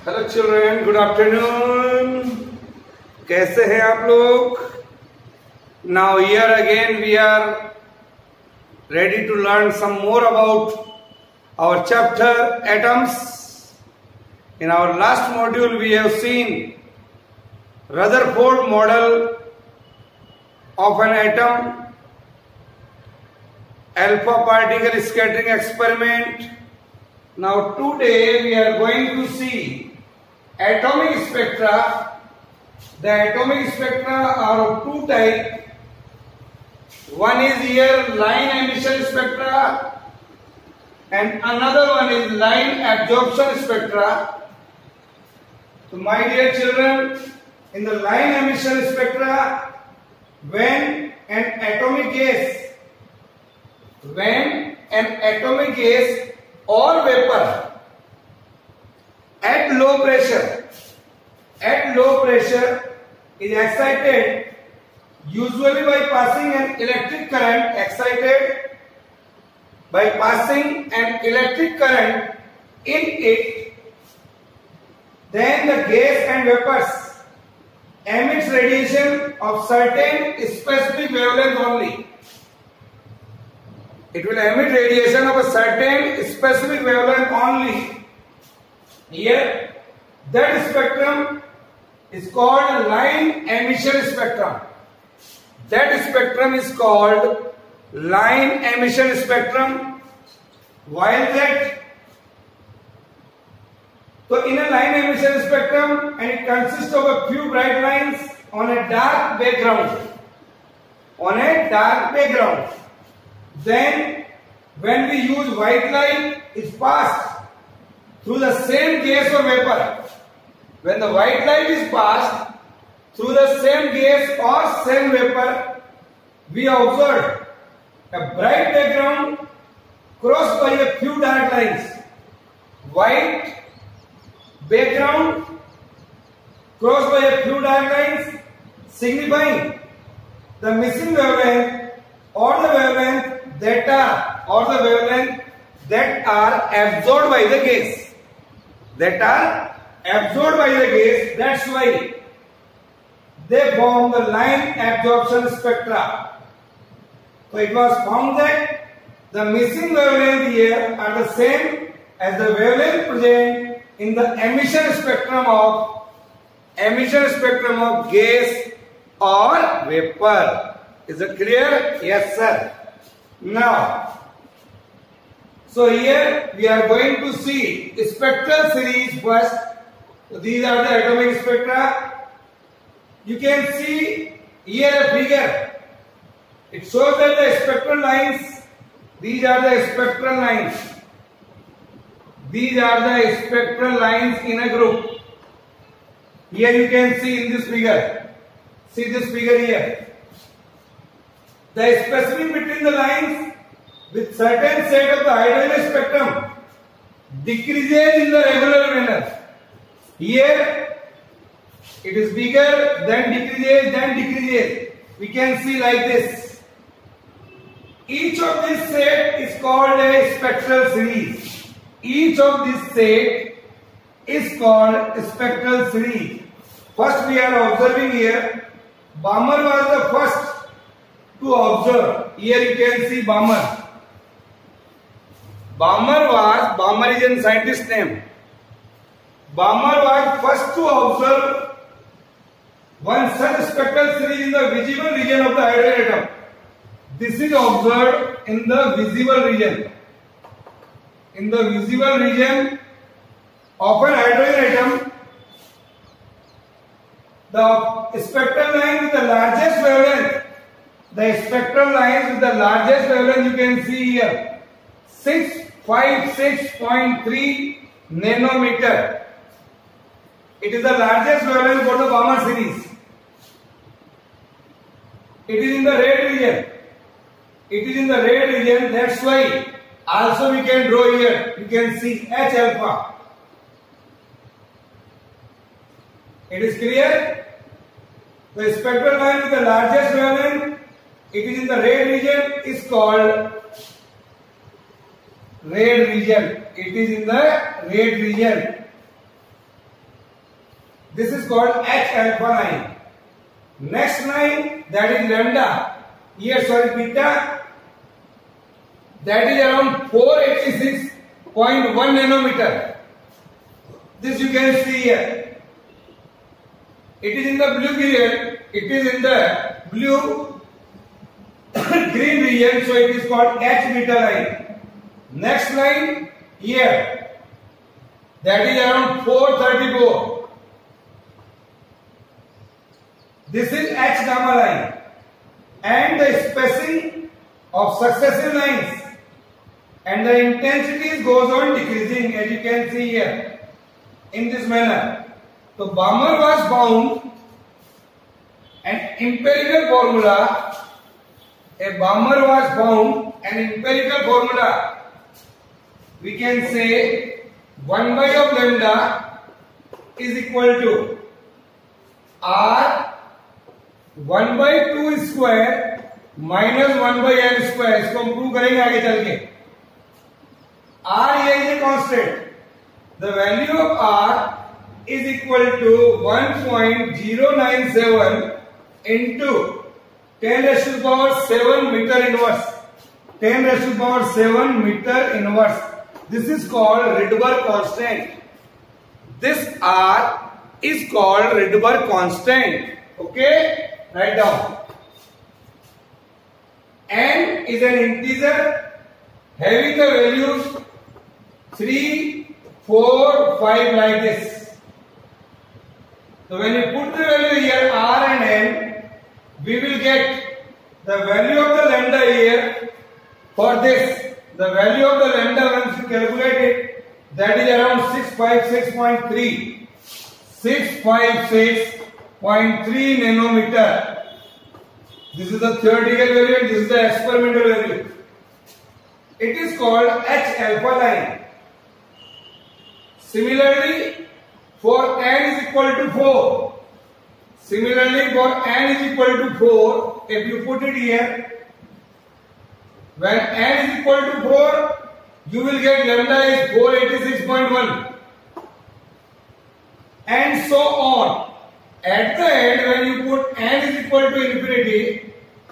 Hello children, good afternoon. कैसे हैं आप लोग? Now here again we are ready to learn some more about our chapter atoms. In our last module we have seen Rutherford model of an atom, alpha particle scattering experiment. Now today we are going to see atomic spectra. The atomic spectra are of two types. One is here line emission spectra and another one is line absorption spectra. So my dear children, in the line emission spectra, when an atomic gas or vapor at low pressure is excited, usually by passing an electric current, in it, then the gas and vapors emits radiation of certain specific wavelength only. It will emit radiation of a certain specific wavelength only. Here, that spectrum is called line emission spectrum. That spectrum is called line emission spectrum. While that, so in a line emission spectrum, and it consists of a few bright lines on a dark background. Then, when we use white light, it passed through the same gas or vapor. When the white light is passed through the same gas or same vapor, we observe a bright background crossed by a few dark lines. White background crossed by a few dark lines, signifying the missing wavelength or the wavelength that are absorbed by the gas. That's why they form the line absorption spectra. So it was found that the missing wavelength here are the same as the wavelength present in the emission spectrum of gas or vapor. Is it clear? Yes, sir. Now, so here we are going to see spectral series first. So these are the atomic spectra. You can see here a figure. It shows that the spectral lines, these are the spectral lines. These are the spectral lines in a group. Here you can see in this figure. See this figure here. The spacing between the lines with certain set of the hydrogen spectrum decreases in the regular manner. Here it is bigger, then decreases. We can see like this. Each of this set is called a spectral series. First we are observing here. Balmer was the first to observe. Here you can see Balmer. Balmer is a scientist name. Balmer was first to observe one such spectral series in the visible region of the hydrogen atom. This is observed in the visible region. In the visible region of an hydrogen atom, the spectral line with the largest wavelength, you can see here, 656.3 nanometer. It is the largest wavelength for the Balmer series. It is in the red region. That's why also we can draw here. You can see H alpha. It is clear? The spectral line with the largest wavelength, it is in the red region, is called red region. It is in the red region. This is called H alpha line. Next line, that is lambda. Here, sorry, beta. That is around 486.1 nanometer. This you can see here. It is in the blue region. It is in the blue green region. So it is called H beta line. Next line here. That is around 434. This is H gamma line. And the spacing of successive lines and the intensity goes on decreasing, as you can see here in this manner. So Balmer was found an empirical formula. A Balmer was found an empirical formula. We can say 1 by of lambda is equal to R 1 by 2 square minus 1 by n square. इसको हम prove करेंगे आगे चल के. R here is a constant. The value of R is equal to 1.097 into 10 raised to the power 7 meter inverse. 10 raised to the power 7 meter inverse. This is called Rydberg constant. This R is called Rydberg constant. Okay? Write down. N is an integer having the values 3, 4, 5 like this. So when you put the value here R and N, we will get the value of the lambda here for this. The value of the lambda once you calculate it, that is around 656.3. 656.3 nanometer. This is the theoretical value and this is the experimental value. It is called H alpha line. Similarly, for n is equal to 4. Similarly, for n is equal to 4, if you put it here, when n is equal to 4, you will get lambda is 486.1. And so on. At the end, when you put n is equal to infinity,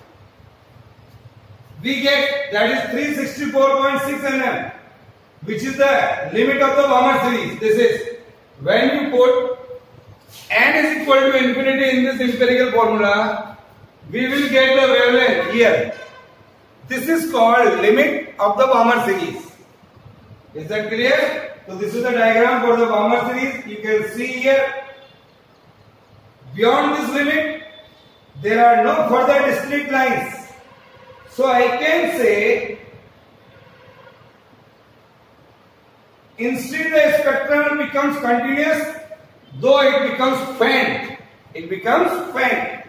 we get that is 364.6 nm, which is the limit of the Balmer series. This is when you put n is equal to infinity in this empirical formula, we will get the wavelength here. This is called limit of the Balmer series. Is that clear? So this is the diagram for the Balmer series. You can see here. Beyond this limit, there are no further discrete lines. So I can say, instead the spectrum becomes continuous, though it becomes faint. It becomes faint.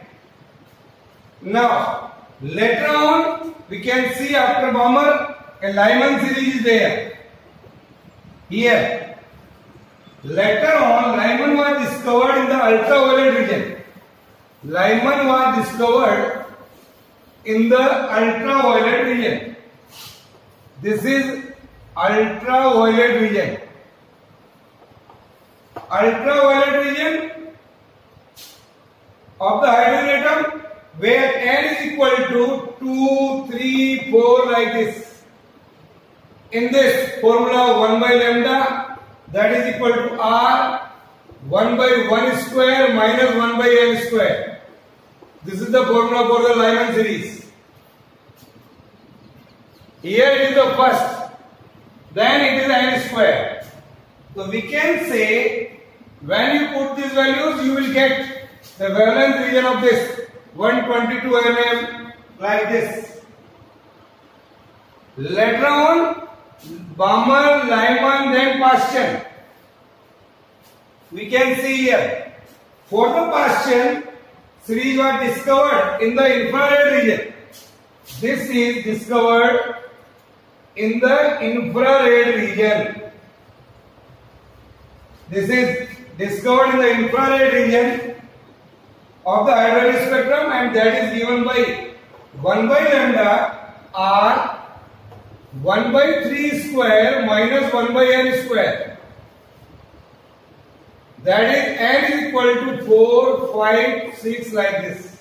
Now, later on, we can see after Balmer, a Lyman series is there. Here. Later on, Lyman was discovered in the ultraviolet region. Lyman was discovered in the ultraviolet region. This is ultraviolet region. Ultraviolet region of the hydrogen atom where n is equal to 2, 3, 4 like this. In this formula 1 by lambda, that is equal to R 1 by 1 square minus 1 by n square. This is the formula for the Lyman series. Here it is the first, then it is n square. So we can say when you put these values, you will get the wavelength region of this 122 mm like this. Later on, Balmer, Lyman, then Paschen. We can see here. For the Paschen, series was discovered in the infrared region. This is discovered in the infrared region. This is discovered in the infrared region of the hydrogen spectrum, and that is given by 1 by lambda R 1 by 3 square minus 1 by n square. That is n is equal to 4, 5, 6 like this.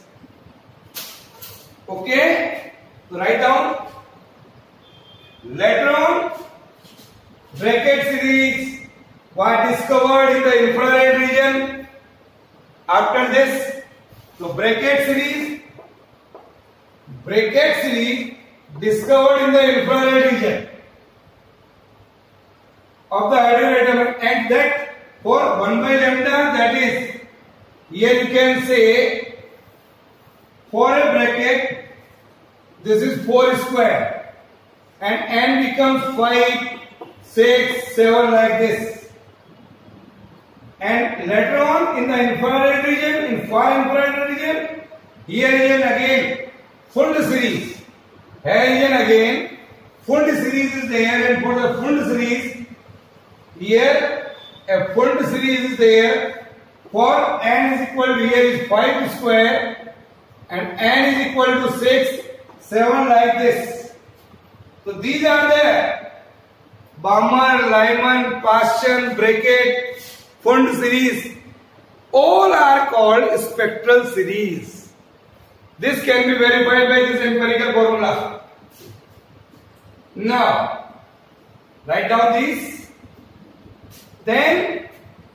Okay? So write down. Later on, bracket series was discovered in the infrared region. After this, so bracket series discovered in the infrared region of the hydrogen atom, and that for 1 by lambda, that is, here you can say for a bracket, this is 4 square, and n becomes 5, 6, 7 like this. And later on in the infrared region, in far infrared region, here region again full series. Here region again full series is there, and for the full series, here a full series is there. For n is equal to, here is 5 square, and n is equal to 6, 7 like this. So these are the Balmer, Lyman, Paschen, bracket, Pfund series. All are called spectral series. This can be verified by this empirical formula. Now, write down these. Then,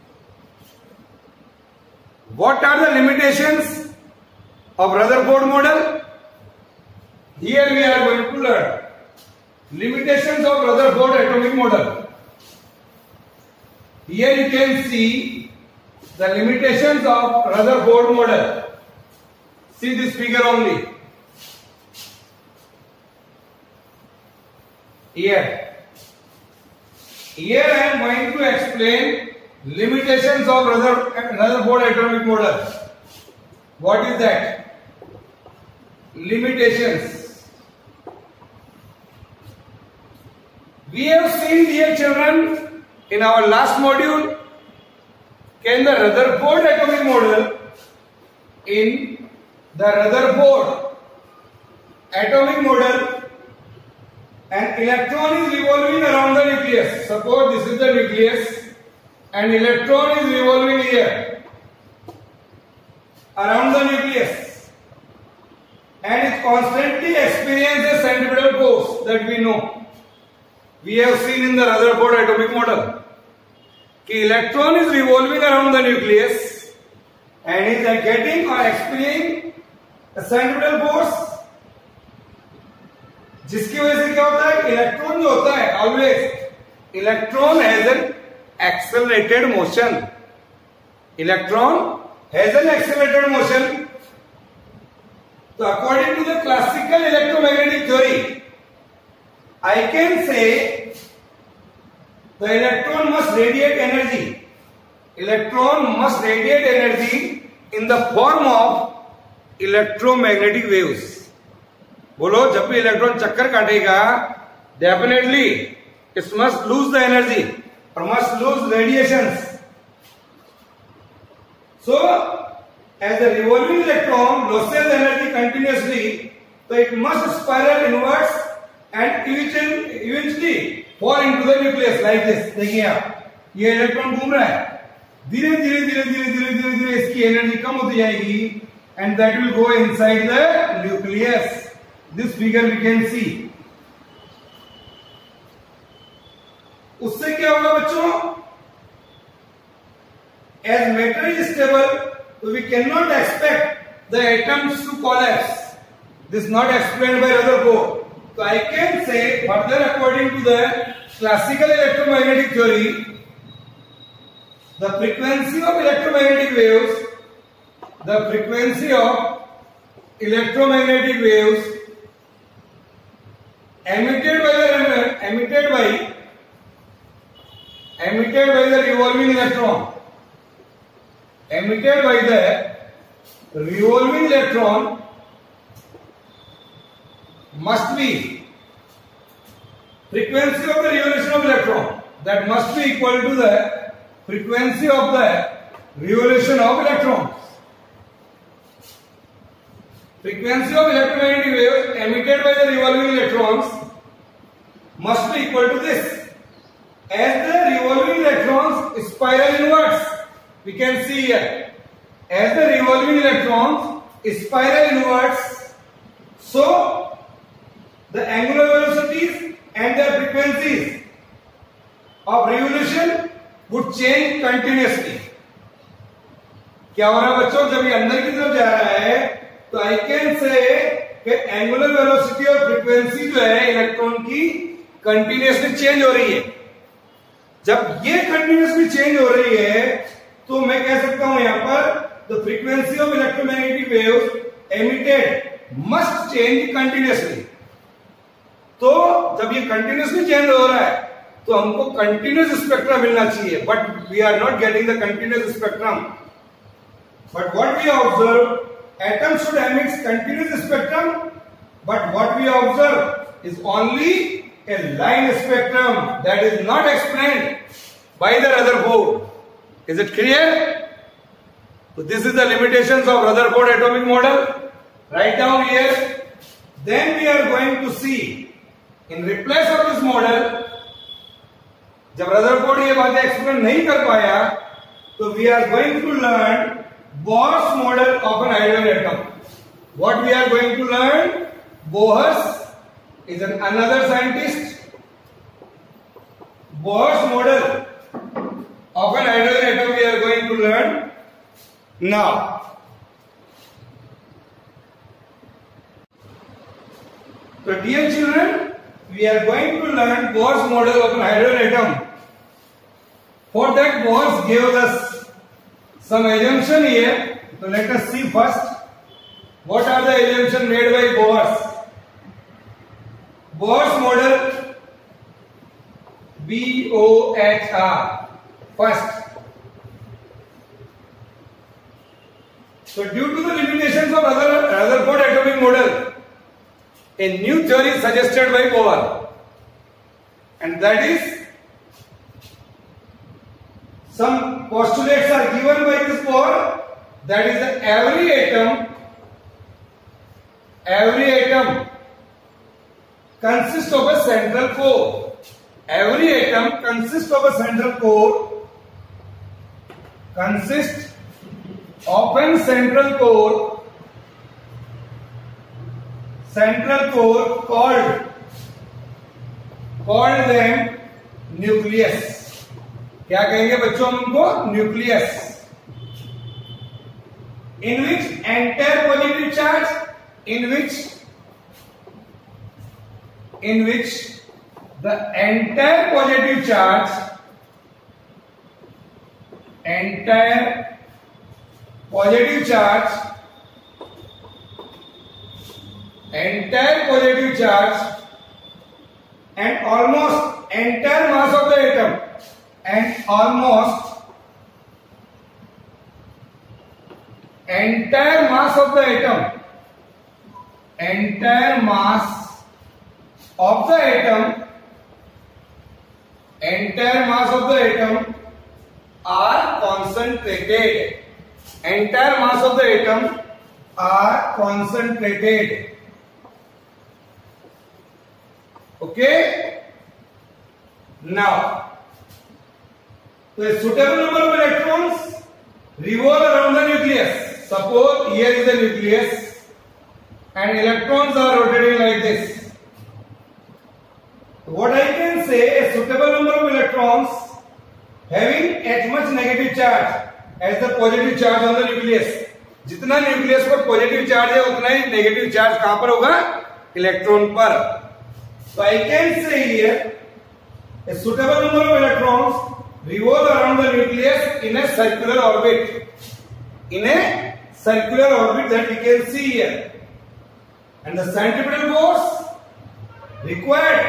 what are the limitations of Rutherford model? Here we are going to learn limitations of Rutherford atomic model. Here you can see the limitations of Rutherford model. See this figure only. Here I am going to explain limitations of Rutherford atomic model. What is that? Limitations. We have seen, dear children, in our last module, can the Rutherford atomic model, in the Rutherford atomic model, an electron is revolving around the nucleus. Suppose this is the nucleus, and electron is revolving here around the nucleus, and it constantly experiences centripetal force that we know. We have seen in the Rutherford atomic model. The electron is revolving around the nucleus and is getting or experiencing a centripetal force, जिसकी वजह से क्या होता है, electron जो होता है always, electron has an accelerated motion. Electron has an accelerated motion. तो according to the classical electromagnetic theory, I can say the electron must radiate energy. Electron must radiate energy in the form of electromagnetic waves. बोलो, जब भी electron चक्कर काटेगा, definitely it must lose the energy or must lose radiations. So, as the revolving electron loses energy continuously, so it must spiral inwards and eventually fall into the nucleus like this. देखिए आप, ये electron घूम रहा है, धीरे धीरे धीरे धीरे धीरे धीरे धीरे इसकी एनर्जी कम होती जाएगी, and that will go inside the nucleus. This figure we can see. उससे क्या होगा बच्चों? As matter is stable, so we cannot expect the atoms to collapse. This is not explained by Rutherford. So I can say further, according to the classical electromagnetic theory, the frequency of electromagnetic waves, emitted by the revolving electron, must be frequency of the revolution of electron, that must be equal to the frequency of the revolution of electrons. Frequency of electromagnetic waves emitted by the revolving electrons must be equal to this. As the revolving electrons spiral inwards, we can see here, as the revolving electrons spiral inwards, so the angular velocities and their frequencies of revolution would change continuously. क्या हो रहा है बच्चों, जब ये अंदर की तरफ जा रहा है तो आई कैन से कि एंगुलर वेलोसिटी और फ्रीक्वेंसी जो है इलेक्ट्रॉन की कंटिन्यूसली चेंज हो रही है. जब ये कंटिन्यूसली चेंज हो रही है तो मैं कह सकता हूं यहां पर the frequency of electromagnetic waves emitted must change continuously. तो जब ये कंटिन्यूसली चेंज हो रहा है तो हमको कंटिन्यूस स्पेक्ट्रम मिलना चाहिए, but we are not getting the continuous spectrum. But what we observe, atoms should emit continuous spectrum, but what we observe is only a line spectrum that is not explained by the Rutherford. Is it clear? So this is the limitations of Rutherford atomic model. Write down here. Then we are going to see, in replace of this model, जब Rutherford ये बातें explain नहीं कर पाया, तो we are going to learn Bohr's model of an ideal atom. What we are going to learn? Bohr's is another scientist. Bohr's model of an ideal atom we are going to learn now. So dear children, we are going to learn Bohr's model of an ideal atom. For that, Bohr gave us some assumption here. So let us see first what are the assumptions made by Bohr. Bohr's model, BOHR. First, so due to the limitations of Rutherford atomic model, a new theory is suggested by Bohr, and that is, some postulates are given by this Bohr, that is that every atom consists of a central core. Every atom consists of a central core, consists of a central core called them nucleus. क्या कहेंगे बच्चों हम उनको? Nucleus. In which entire positive charge, in which the entire positive charge and almost entire mass of the atom and almost entire mass of the atom are concentrated. Entire mass of the atom are concentrated. Okay? Now, so a suitable number of electrons revolve around the nucleus. Suppose here is the nucleus and electrons are rotating like this. What I can say, a suitable number of electrons having as much negative charge as the positive charge on the nucleus. जितना nucleus पर positive charge है उतना ही negative charge कहां पर होगा? Electron पर. So I can say here a suitable number of electrons revolve around the nucleus in a circular orbit. In a circular orbit that we can see here. And the centripetal force required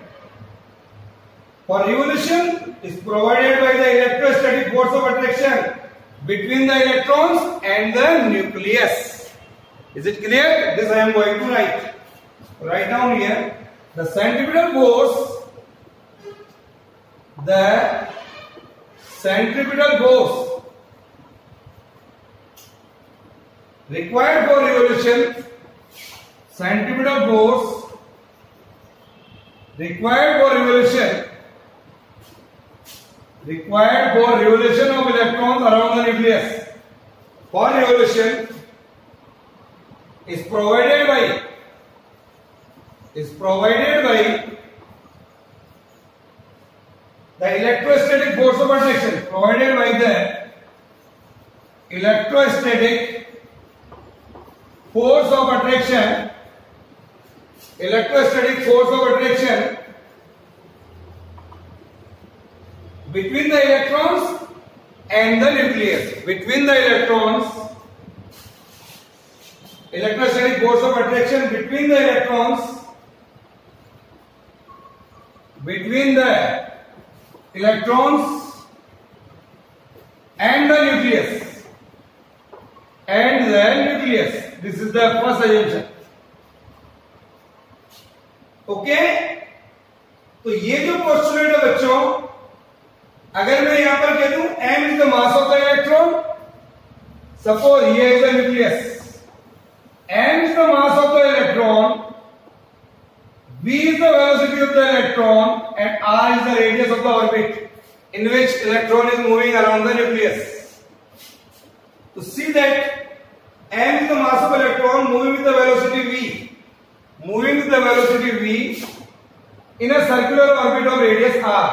for revolution is provided by the electrostatic force of attraction between the electrons and the nucleus. Is it clear? This I am going to write. Write down here. The centripetal force required for revolution, required for revolution of electrons around the nucleus. For revolution is provided by the electrostatic force of attraction, provided by the electrostatic force of attraction, between the electrons and the nucleus. Between the electrons, electrostatic force of attraction between the electrons, and the nucleus. This is the first assumption. Okay, तो ये जो postulate है बच्चों, अगर मैं यहां पर कह दूं m is the mass of the electron, suppose ये is the nucleus, m is the mass of the electron, v is the velocity of the electron, and r is the radius of the orbit in which electron is moving around the nucleus. To see that m is the mass of electron moving with the velocity v in a circular orbit of radius r.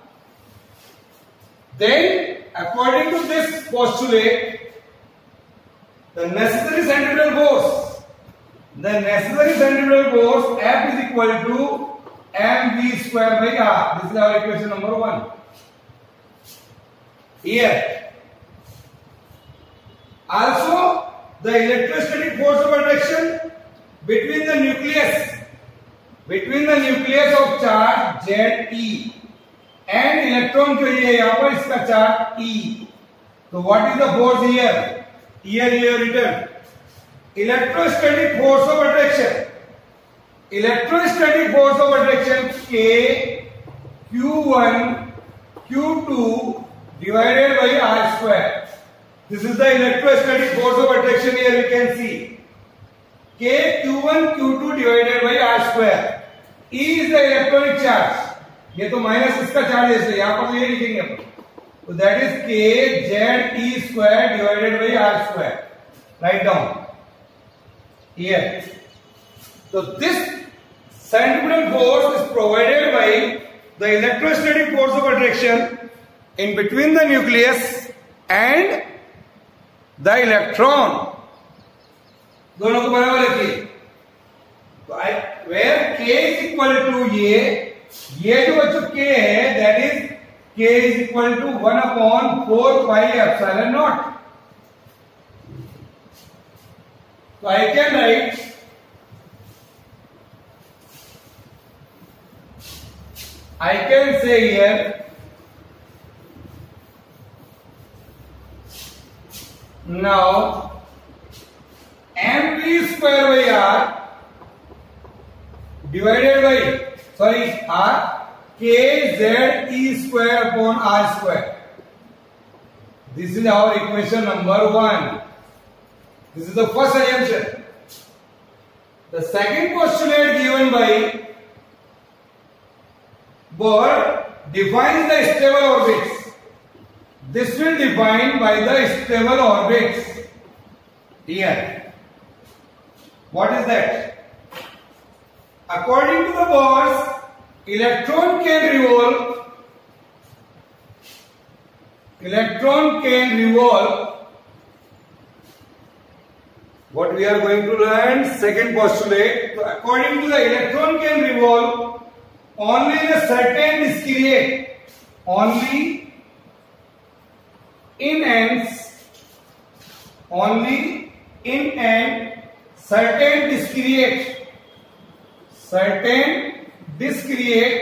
Then, according to this postulate, the necessary centripetal force F is equal to mv square by r. This is our equation number 1. Here, also the electrostatic force of attraction between the nucleus of charge Ze and electron के लिए यहाँ पर इसका charge E. So what is the force here? Here you have written electrostatic force of attraction K Q1 Q2 divided by R square. This is the electrostatic force of attraction. Here we can see K Q1 Q2 divided by R square. E is the electronic charge. ये तो minus इसका charge है, इसलिए यहाँ पर तो ये लिखेंगे अपन. तो that is K Z E square divided by R square. Write down here. So this centripetal force is provided by the electrostatic force of attraction in between the nucleus and the electron. दोनों को बराबर रखिए. तो where K is equal to ये जो बच्चों K है, that is K is equal to 1/4 pi epsilon naught. So I can write say here now mv square by r divided by r k z e square upon r square. This is our equation number 1. This is the first assumption. The second postulate given by Bohr defines the stable orbits. This will define by the stable orbits. Here, what is that? According to the Bohr's, electron can revolve. What we are going to learn, second postulate. So according to the electron can revolve only in a certain discrete, only in an certain discrete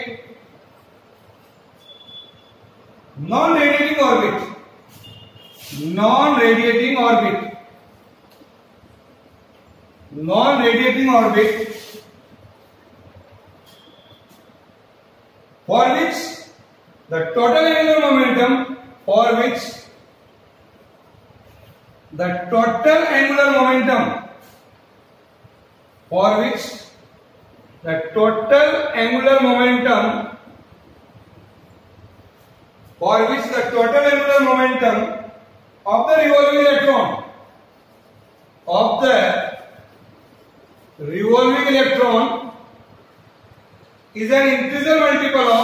non-radiating orbit for which the total angular momentum for which the total angular momentum of the revolving electron is an integral multiple of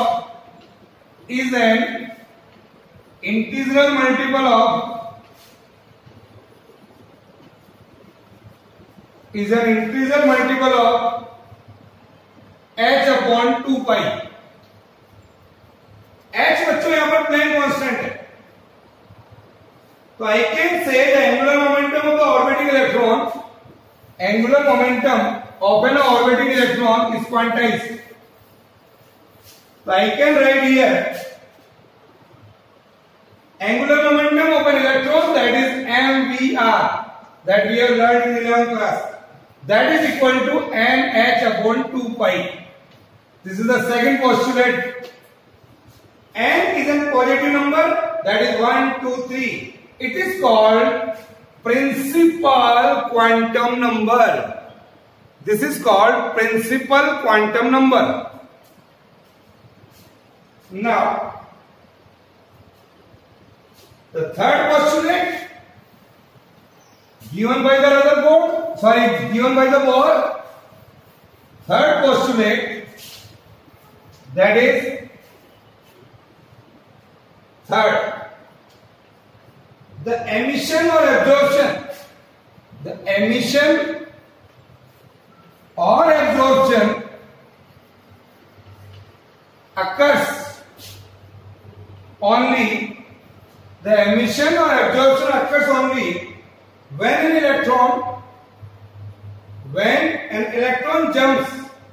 h upon 2 pi. h बच्चों यहां पर plane constant है, तो I can say the angular momentum of the orbiting electron, angular momentum of an orbiting electron is quantized. So I can write here angular momentum of an electron, that is mvr, that we have learned in 11th class, that is equal to nh upon 2 pi. This is the second postulate. N is a positive number, that is 1, 2, 3. It is called principal quantum number. This is called principal quantum number. Now, the third postulate given by the Rutherford, given by the Bohr. Third postulate, that is third, the emission or absorption occurs only when an electron jumps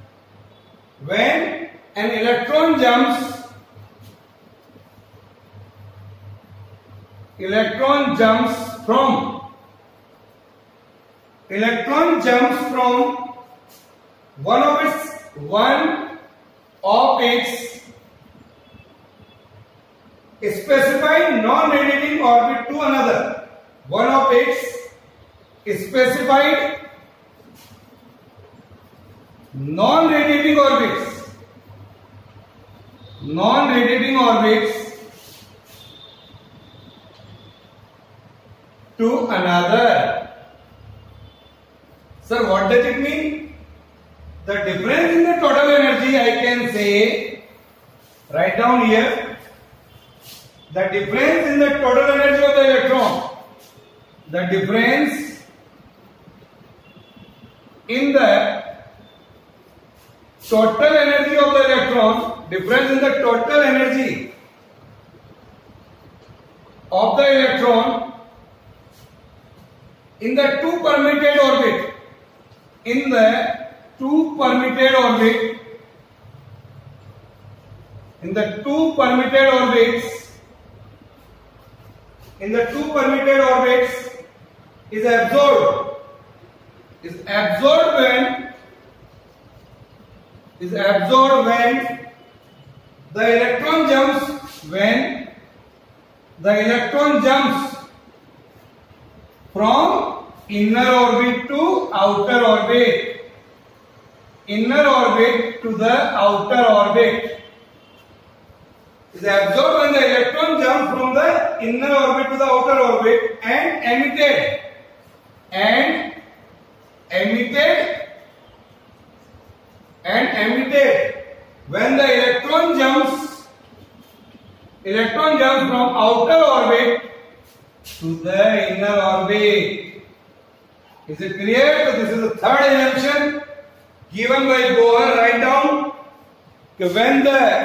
from one of its specified non-radiating orbit to another. One of its specified non-radiating orbits to another. Sir, what does it mean? The difference in the total energy, I can say, write down here, the difference in the total energy of the electron, the difference in the total energy of the electron, difference in the total energy of the electron in the two permitted orbit, is absorbed when the electron jumps from inner orbit to outer orbit, to the outer orbit. Is absorbed when the electron jumps from the inner orbit to the outer orbit and emitted when the electron jumps from outer orbit to the inner orbit. Is it clear? So this is the third assumption given by Bohr. Write down when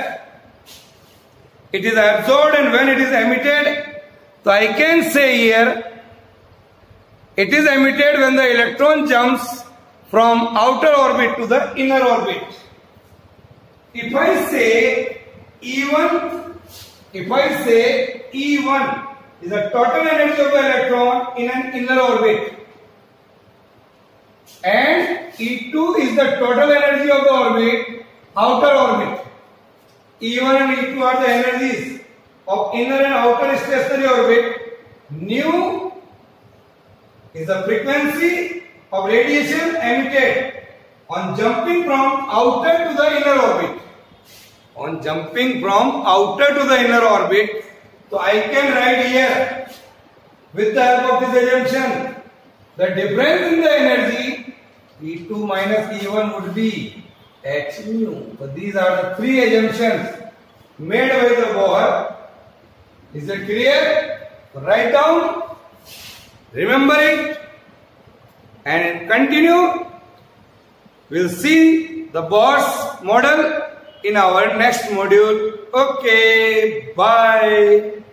it is absorbed and when it is emitted. So I can say here, it is emitted when the electron jumps from outer orbit to the inner orbit. If I say E1 is the total energy of the electron in an inner orbit, and E2 is the total energy of the outer orbit. E1 and E2 are the energies of inner and outer stationary orbit. Nu is the frequency of radiation emitted on jumping from outer to the inner orbit. So I can write here with the help of this assumption, the difference in the energy E2 minus E1 would be h nu. So these are the three assumptions made by the Bohr. Is it clear? Write down, remember it, and continue. We'll see the Bohr's model in our next module. Okay, bye.